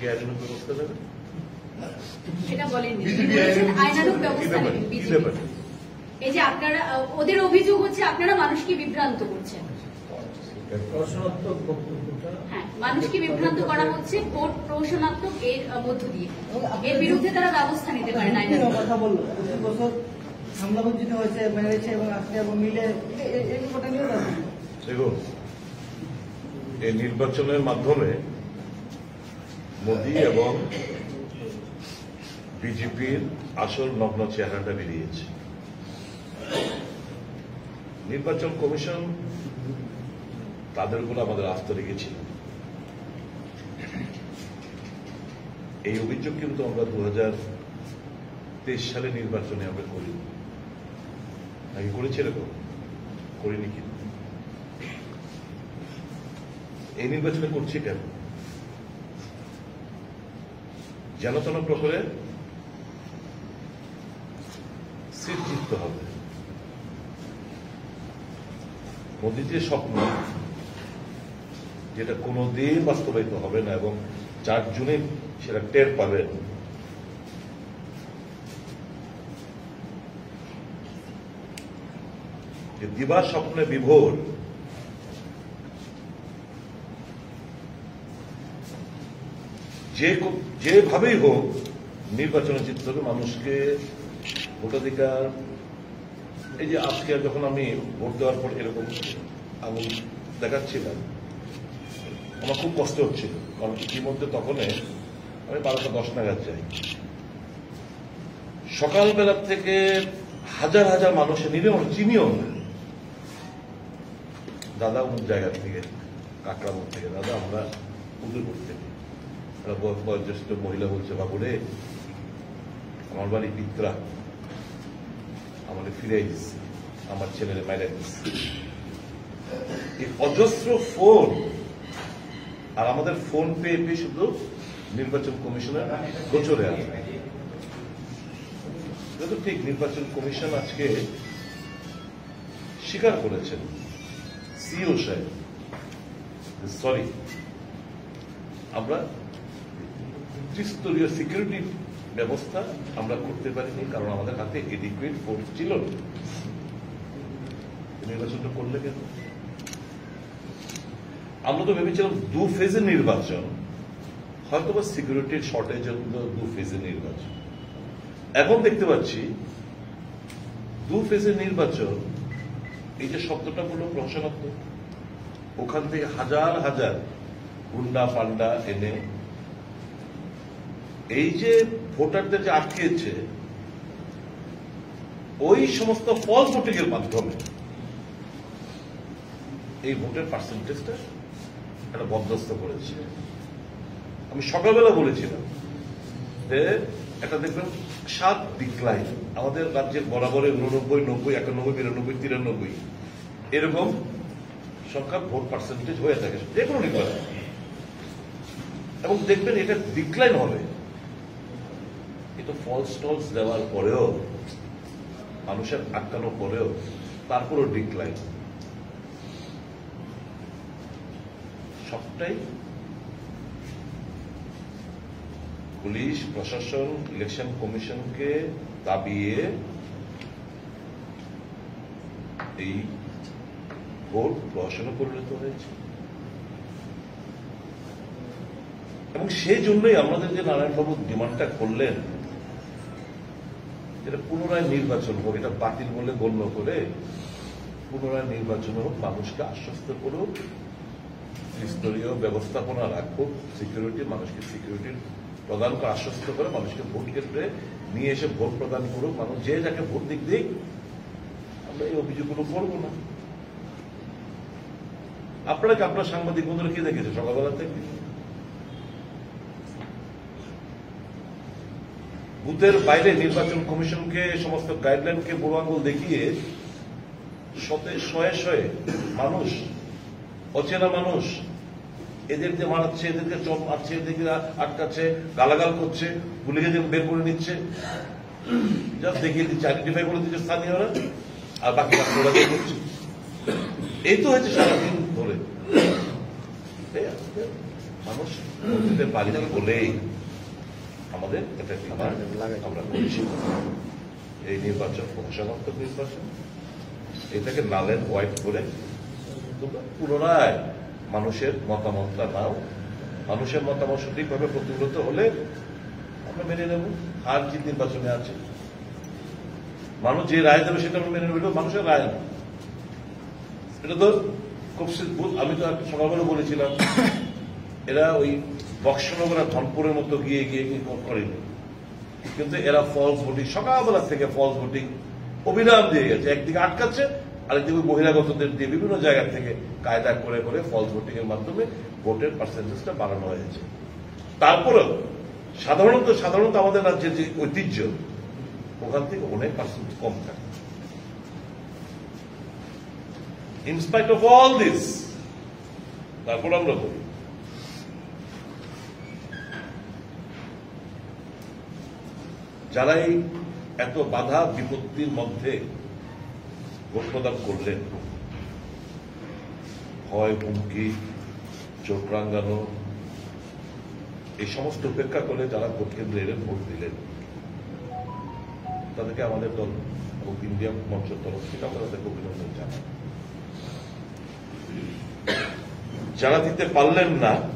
কে আইনানুগ ব্যবস্থা নেবে? সেটা বলেননি, আইনানুগ ব্যবস্থা নেবেন বিজেপি। এই যে আপনারা, ওদের অভিযোগ হচ্ছে আপনারা মানুষকে বিভ্রান্ত করছেন। হ্যাঁ, মানুষকে বিভ্রান্ত করা হচ্ছে ভোট প্রহসনাত্মক এর মধ্য দিয়ে। এর বিরুদ্ধে তারা ব্যবস্থা নিতে পারে না। কথা বললো 25 বছর হামলাবঞ্চিত হয়েছে, মেরেছে এবং আজকে এবং মিলে এই কথা নিয়ে দেখুন, এই নির্বাচনের মাধ্যমে মোদী এবং বিজেপির আসল নগ্ন চেহারাটা বেরিয়েছে। নির্বাচন কমিশন তাদের উপর আমাদের আস্থা রেখেছিল। এই অভিযোগ কিন্তু আমরা 2023 সালে নির্বাচনে আমরা করিনি, নাকি করেছি? এরকম করিনি। কিন্তু এই নির্বাচনে করছি কেন? যেন তেন প্রকারে সিট জিততে হবে। মোদীর যে স্বপ্ন, যেটা কোনোদিন বাস্তবায়িত হবে না এবং 4 জুনে সেটা টের পাবেন, যে দিবা স্বপ্নে বিভোর যেভাবেই হোক নির্বাচনে জিততে হবে মানুষকে। ভোটাধিকার, এই যে আজকে যখন আমি ভোট দেওয়ার পর এরকম আঙুল দেখাচ্ছিলাম, আমার খুব কষ্ট হচ্ছিল, কারণ ইতিমধ্যে তখন আমি 12টা 10 নাগাদ যাই। সকালবেলা থেকে হাজার হাজার মানুষের চিনিও না, দাদা অমুক জায়গা থেকে, কাকড়ামুখ থেকে, দাদা আমরা উদয়পুর থেকে। বয়োজ্যেষ্ঠ মহিলা বলছে, বাবু রে, আমার বাড়ি পিত্রা, আমাদের ফিরাই দিচ্ছে, আমার ছেলের মাইরা দিচ্ছে। এই অজস্র ফোন, আর আমাদের ফোন পেয়ে পেয়ে শুধু নির্বাচন কমিশনের গোচরে আছে। তো ঠিক নির্বাচন কমিশন আজকে স্বীকার করেছেন, সিইও সাহেব, সরি, আমরা ত্রিস্তরীয় সিকিউরিটি ব্যবস্থা আমরা করতে পারিনি, কারণ আমাদের হাতে এডিকুয়েট ফোর্স ছিল না। নির্বাচনটা করলে কেন? আমরা তো ভেবেছিলাম 2 ফেজের নির্বাচন, হয়তো বা সিকিউরিটির শর্টেজ 2 ফেজের নির্বাচন। এখন দেখতে পাচ্ছি 2 ফেজের নির্বাচন, এই যে শব্দটা বলল প্রহসনাত্মক, ওখান থেকে হাজার হাজার গুন্ডা পান্ডা এনে এই যে ভোটারদের যে আটকেছে, ওই সমস্ত ফলস ভোটিং এর মাধ্যমে এই ভোটের পার্সেন্টেজটা একটা বরদাস্ত করেছে। আমি সকালবেলা বলেছিলাম যে এটা দেখবেন 7 ডিক্লাইন, আমাদের রাজ্যের বরাবরে 89, 90, 91, 92, 93 এরকম সংখ্যা ভোট পার্সেন্টেজ হয়ে থাকে যে কোনো নির্বাচন, এবং দেখবেন এটা ডিক্লাইন হবে। এটা ফলস টলস দেওয়ার পরেও, মানুষের আটকানোর পরেও, তারপরও ডিক্লাইন। সবটাই পুলিশ প্রশাসন ইলেকশন কমিশনকে দাবিয়ে এই ভোট প্রহসনে পরিণত হয়েছে। এবং সেই জন্যই আমাদের যে নারায়ণবাবু ডিমান্ডটা করলেন, যেটা পুনরায় নির্বাচন হোক, এটা বাতিল বলে গণ্য করে পুনরায় নির্বাচন হোক, মানুষকে আশ্বস্ত করুক, ত্রিস্তরীয় ব্যবস্থাপনা রাখুক, সিকিউরিটি, মানুষকে সিকিউরিটি প্রদান করে আশ্বস্ত করে মানুষকে ভোট কেন্দ্রে নিয়ে এসে ভোট প্রদান করুক। মানুষ যে যাকে ভোট দিক, আমরা এই অভিযোগগুলো করবো না। আপনারা কি আপনার সাংবাদিক বন্ধুরা কি দেখেছে সকালবেলা থেকে? বুথের বাইরে নির্বাচন কমিশনকে সমস্ত গাইডলাইনকে বুড়ো আঙুল দেখিয়ে শয়ে শয়ে মানুষ, অচেনা মানুষ, এদেরকে মারাচ্ছে, এদেরকে চপ মারছে, এদেরকে আটকাচ্ছে, গালাগাল করছে, পুলিশে বের করে নিচ্ছে, জাস্ট দেখিয়ে দিচ্ছে, আইডেন্টিফাই করে দিচ্ছে স্থানীয়রা, আর বাকি রাস্তাটা বের করছে। এই তো হয়েছে সারাদিন ধরে। মানুষ দিতে পারিনি বলেই আমাদের এটা আমরা করেছি। এই নির্বাচন প্রশাসনাত্মক নির্বাচন, এটাকে নাল এন্ড হোয়াইট করে তোমরা পুনরায় মানুষের মতামতটা নাও। মানুষের মতামত সঠিকভাবে প্রতিফলিত হলে আমরা মেনে নেব। আর জিত নির্বাচনে আছে, মানুষ যে রায় দেবে সেটা আমরা মেনে নেব, মানুষের রায় না। এটা তো খুব আমি তো সকালবেলা বলেছিলাম, এরা ওই বক্সনগর আর ধনপুরের মতো গিয়ে গিয়ে করেনি, কিন্তু এরা ফলস ভোটিং, সকালবেলা থেকে ফলস ভোটিং অভিযান দিয়ে গেছে। একদিকে আটকাচ্ছে, আরেকদিকে বহিরাগতদের দিয়ে বিভিন্ন জায়গা থেকে কায়দা করে করে ফলস ভোটিং এর মাধ্যমে ভোটের পার্সেন্টেজটা বাড়ানো হয়েছে। তারপরেও সাধারণত আমাদের রাজ্যের যে ঐতিহ্য, ওখান থেকে অনেক পার্সেন্ট কম থাকে। In spite of all this, তারপর আমরা বলি যারা এই এত বাধা বিপত্তির মধ্যে ভোট প্রদান করলেন, ভয়, হুমকি, চোখ রাঙানো, এই সমস্ত উপেক্ষা করে যারা ভোট কেন্দ্রে এলেন, ভোট দিলেন, তাদেরকে আমাদের দল এবং ইন্ডিয়া মঞ্চের তরফ থেকে আমরা তাদেরকে অভিনন্দন জানাই। যারা দিতে পারলেন না